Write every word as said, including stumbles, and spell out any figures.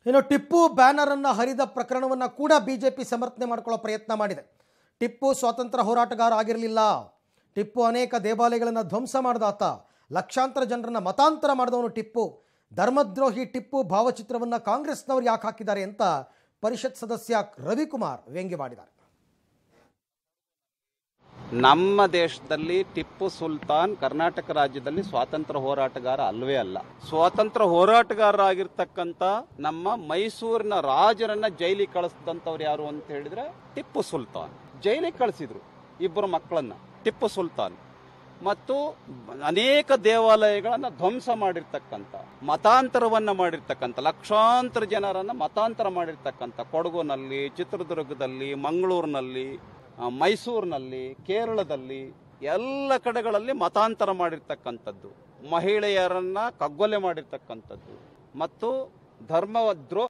ಇನ್ನು ಟಿಪ್ಪು ಬ್ಯಾನರ್ ಅನ್ನು ಹರಿದ ಪ್ರಕರಣವನ್ನು ಕೂಡ ಬಿಜೆಪಿ ಸಮರ್ಥನೆ ಮಾಡಿಕೊಳ್ಳೋ ಪ್ರಯತ್ನ ಮಾಡಿದೆ. ಟಿಪ್ಪು ಸ್ವಾತಂತ್ರ್ಯ ಹೋರಾಟಗಾರ ಆಗಿರಲಿಲ್ಲ. ಟಿಪ್ಪು ಅನೇಕ ದೇವಾಲಯಗಳನ್ನು ಧ್ವಂಸ ಮಾಡಿದಾತ, ಲಕ್ಷಾಂತರ ಜನರನ್ನು ಮತಾಂತರ ಮಾಡಿದವನು ಟಿಪ್ಪು. ಧರ್ಮದ್ರೋಹಿ ಟಿಪ್ಪು ಭಾವಚಿತ್ರವನ್ನು ಕಾಂಗ್ರೆಸ್ನವರು ಯಾಕೆ ಹಾಕಿದ್ದಾರೆ ಅಂತ ಪರಿಷತ್ ಸದಸ್ಯ ರವಿಕುಮಾರ್ ವ್ಯಂಗ್ಯವಾಡಿದ್ದಾರೆ. ನಮ್ಮ ದೇಶದಲ್ಲಿ ಟಿಪ್ಪು ಸುಲ್ತಾನ್ ಕರ್ನಾಟಕ ರಾಜ್ಯದಲ್ಲಿ ಸ್ವಾತಂತ್ರ್ಯ ಹೋರಾಟಗಾರ ಅಲ್ವೇ ಅಲ್ಲ. ಸ್ವಾತಂತ್ರ್ಯ ಹೋರಾಟಗಾರರಾಗಿರ್ತಕ್ಕಂಥ ನಮ್ಮ ಮೈಸೂರಿನ ರಾಜರನ್ನ ಜೈಲಿಗೆ ಕಳಿಸಿದಂಥವ್ರು ಯಾರು ಅಂತ ಹೇಳಿದ್ರೆ ಟಿಪ್ಪು ಸುಲ್ತಾನ್. ಜೈಲಿಗೆ ಕಳಿಸಿದ್ರು ಇಬ್ಬರು ಮಕ್ಕಳನ್ನ. ಟಿಪ್ಪು ಸುಲ್ತಾನ್ ಮತ್ತು ಅನೇಕ ದೇವಾಲಯಗಳನ್ನ ಧ್ವಂಸ ಮಾಡಿರ್ತಕ್ಕಂಥ, ಮತಾಂತರವನ್ನ ಮಾಡಿರ್ತಕ್ಕಂಥ, ಲಕ್ಷಾಂತರ ಜನರನ್ನ ಮತಾಂತರ ಮಾಡಿರ್ತಕ್ಕಂಥ ಕೊಡಗುನಲ್ಲಿ, ಚಿತ್ರದುರ್ಗದಲ್ಲಿ, ಮಂಗಳೂರಿನಲ್ಲಿ, ಮೈಸೂರಿನಲ್ಲಿ, ಕೇರಳದಲ್ಲಿ ಎಲ್ಲ ಕಡೆಗಳಲ್ಲಿ ಮತಾಂತರ ಮಾಡಿರ್ತಕ್ಕಂಥದ್ದು, ಮಹಿಳೆಯರನ್ನ ಕಗ್ಗೊಲೆ ಮಾಡಿರ್ತಕ್ಕಂಥದ್ದು ಮತ್ತು ಧರ್ಮ ದ್ರೋ